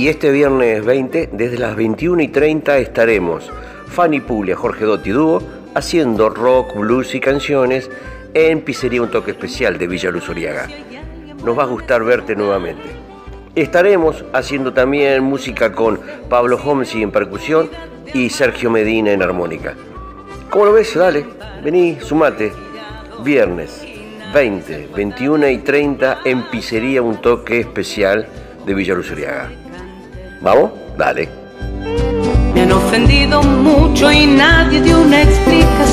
Y este viernes 20, desde las 21:30, estaremos Fanny Puglia, Jorge Dotti Dúo, haciendo rock, blues y canciones en Pizzería Un Toque Especial de Villa Luz Uriaga. Nos va a gustar verte nuevamente. Estaremos haciendo también música con Pablo Homsi en percusión y Sergio Medina en armónica. ¿Cómo lo ves? Dale, vení, sumate. Viernes 20, 21:30 en Pizzería Un Toque Especial de Villa Luz Uriaga. ¿Vamos? Dale. Me han ofendido mucho y nadie dio una explicación.